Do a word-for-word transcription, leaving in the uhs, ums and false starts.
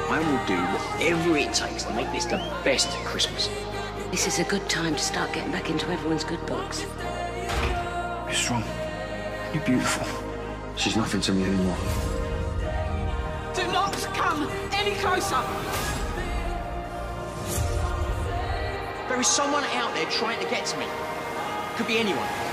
I will do whatever it takes to make this the best Christmas. This is a good time to start getting back into everyone's good books. You're strong. You're beautiful. She's nothing to me anymore. Do not come any closer! There is someone out there trying to get to me. Could be anyone.